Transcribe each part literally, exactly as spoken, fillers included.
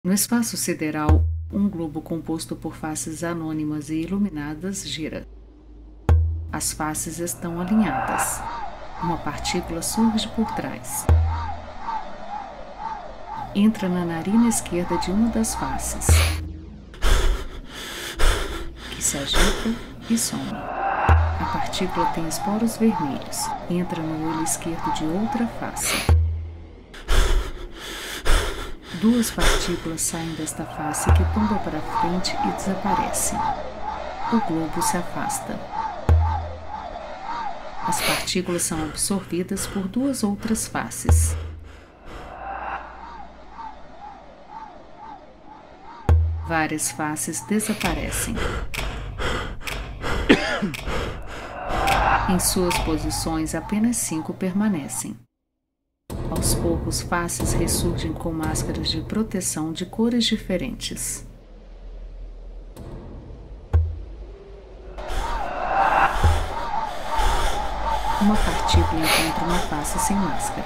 No espaço sideral, um globo composto por faces anônimas e iluminadas gira. As faces estão alinhadas. Uma partícula surge por trás. Entra na narina esquerda de uma das faces, que se agita e some. A partícula tem esporos vermelhos. Entra no olho esquerdo de outra face. Duas partículas saem desta face que tomba para frente e desaparecem. O globo se afasta. As partículas são absorvidas por duas outras faces. Várias faces desaparecem. Em suas posições, apenas cinco permanecem. Aos poucos, faces ressurgem com máscaras de proteção de cores diferentes. Uma partícula encontra uma face sem máscara.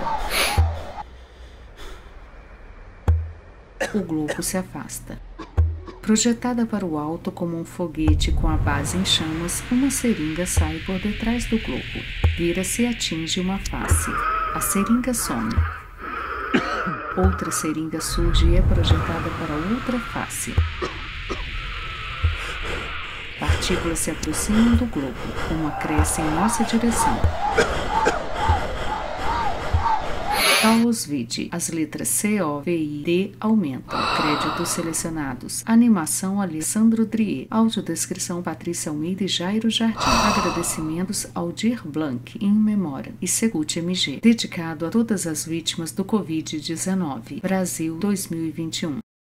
O globo se afasta. Projetada para o alto como um foguete com a base em chamas, uma seringa sai por detrás do globo. Vira-se e atinge uma face. A seringa some. Outra seringa surge e é projetada para outra face. Partículas se aproximam do globo. Uma cresce em nossa direção. Caos vide. As letras C, O, V, I, D aumentam. Créditos selecionados. Animação Alessandro Drier. Audiodescrição Patrícia Almeida e Jairo Jardim. Agradecimentos Aldir Blanc, in memória, e Segut M G. Dedicado a todas as vítimas do covid dezenove. Brasil dois mil e vinte e um.